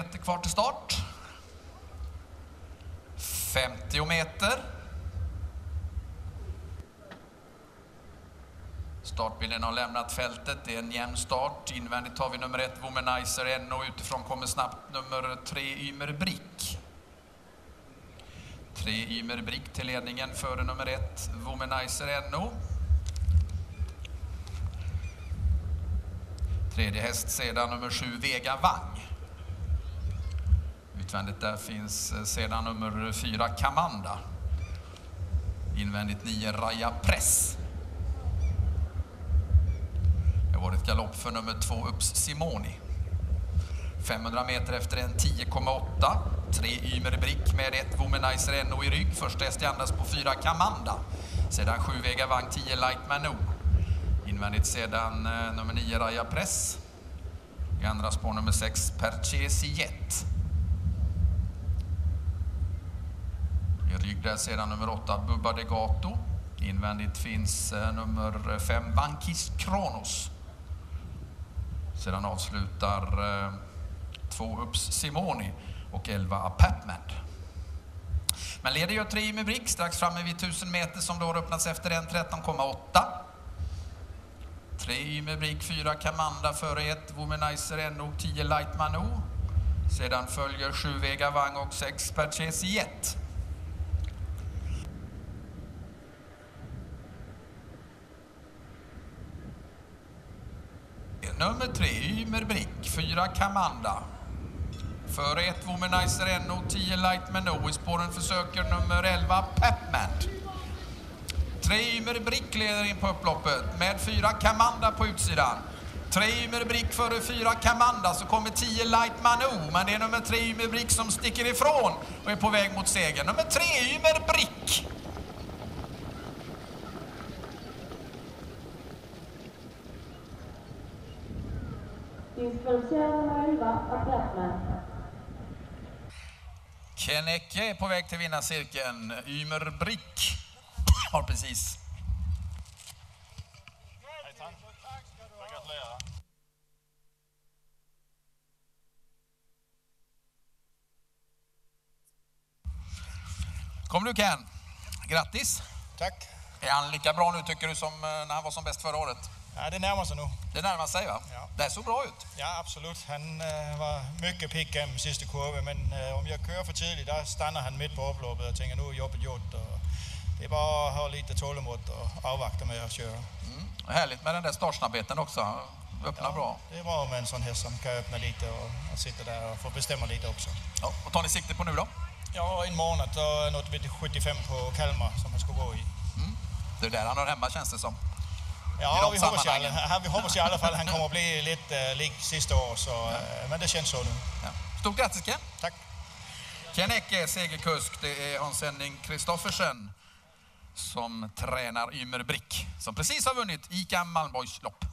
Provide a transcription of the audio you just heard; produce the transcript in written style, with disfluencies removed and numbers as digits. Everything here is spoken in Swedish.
meter kvar till start. 50 meter. Startbilen har lämnat fältet. Det är en jämn start. Invändigt har vi nummer 1 Womanizer NO. Utifrån kommer snabbt nummer 3 Ymer Brick. 3 Ymer Brick till ledningen före nummer 1 Womanizer NO. Tredje häst sedan nummer 7 Vega Vang. Utvändigt där finns sedan nummer 4 Kamanda. Invändigt 9 Raja Press. Det var ett galopp för nummer 2 Ups Simoni. 500 meter efter en 10,8. 3 Ymer Brick med 1 Womanizer NO i rygg. Första häst andas på 4 Kamanda. Sedan 7 Vega Vang 10 Lightman No. Invändigt sedan nummer 9 Raja Press. I andra spår nummer 6 Perchesi Jet. I rygg där sedan nummer 8 Bubba de Gato. Invändigt finns nummer 5 Bankis Kronos. Sedan avslutar 2 Ups Simoni och 11 Apartment. Men leder gör 3 Ymer Brick strax framme vid 1000 meter som då har öppnats efter 1.13,8. 3 Ymer Brick, 4 Kamanda före 1 Womanizer NO, 10 Lightman No. Sedan följer 7 Vega Vang och 6 Perchesi Jet. Nummer 3 Ymer Brick, 4 Kamanda. Före 1 Womanizer NO, 10 Lightman No. I spåren försöker nummer 11 Pepman. 3 Ymer Brick leder in på upploppet med 4 Kamanda på utsidan. 3 Ymer Brick före 4 Kamanda, så kommer 10 Lightman No. Men det är nummer 3 Ymer Brick som sticker ifrån och är på väg mot seger. Nummer 3 Ymer Brick. Kennecke är på väg till vinnarcirkeln. Ymer Brick har precis. Kom du Ken. Grattis. Tack. Är han lika bra nu tycker du som när han var som bäst förra året? Ja, det närmar sig nu. Det närmar sig va? Ja. Det såg bra ut. Ja, absolut. Han var mycket pigg genom sista kurvan, men om jag kör för tidigt där stannar han mitt på upploppet och tänker nu är jobbet gjort. Och det är bara att ha lite tålamod och avvakta med att köra. Härligt med den där startsnabbheten också. Öppnar bra. Det är bra med en sån häst som kan öppna lite och sitta där och få bestämma lite också. Ja, vad tar ni sikte på nu då? Ja, en månad och något vid 75 på Kalmar som han ska gå i. Det är där han har hemma känns det som. Ja, vi hoppas i alla fall att han kommer att bli lite lik sista år, så, men det känns så nu. Ja. Stort grattis Ken. Tack. Kennecke, segerkusk. Det är Hans Henning Kristoffersen som tränar Ymer Brick, som precis har vunnit ICA Malmborgs lopp.